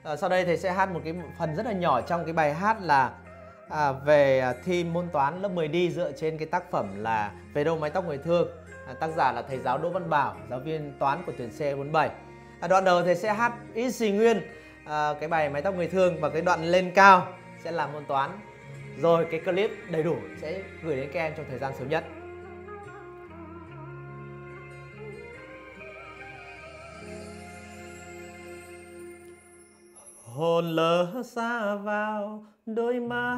Sau đây thầy sẽ hát một cái phần rất là nhỏ trong cái bài hát là về thi môn toán lớp 10D dựa trên cái tác phẩm là Về đâu mái tóc người thương. Tác giả là thầy giáo Đỗ Văn Bảo, giáo viên toán của tuyển C47. Đoạn đầu thầy sẽ hát ít xì nguyên cái bài Mái tóc người thương, và cái đoạn lên cao sẽ là môn toán. Rồi cái clip đầy đủ sẽ gửi đến các em trong thời gian sớm nhất. Hồn lỡ xa vào đôi má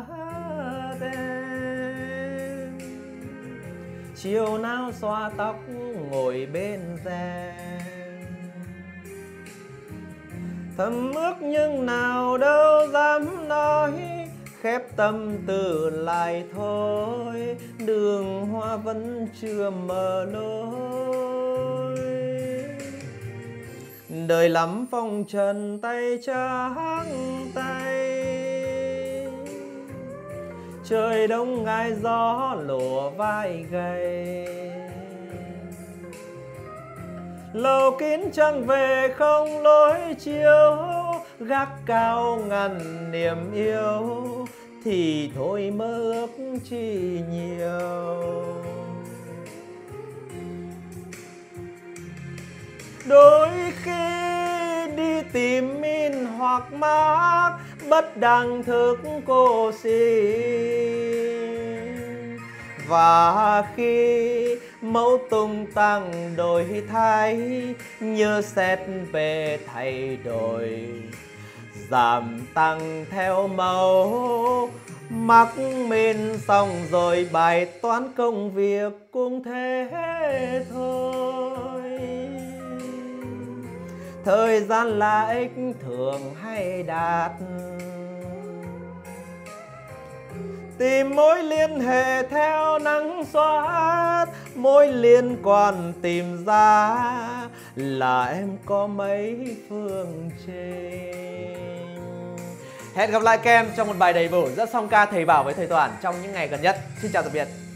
em, chiều nào xoa tóc ngồi bên rèm, thầm ước nhưng nào đâu dám nói, khép tâm tư lại thôi, đường hoa vẫn chưa mở lối. Đời lắm phong trần tay trắng tay, trời đông ngai gió lùa vai gầy, lầu kín trăng về không lối chiếu, gác cao ngăn niềm yêu thì thôi mơ ước chi nhiều. Đôi khi đi tìm min hoặc mác bất đăng thức cô xin, và khi mẫu tung tăng đổi thay, như xét về thay đổi, giảm tăng theo mẫu, mắc min xong rồi bài toán công việc cũng thế thôi. Thời gian là ích thường hay đạt, tìm mối liên hệ theo nắng soát, mối liên quan tìm ra là em có mấy phương trên. Hẹn gặp lại các em trong một bài đầy đủ rất song ca thầy Bảo với thầy Toàn trong những ngày gần nhất. Xin chào tạm biệt.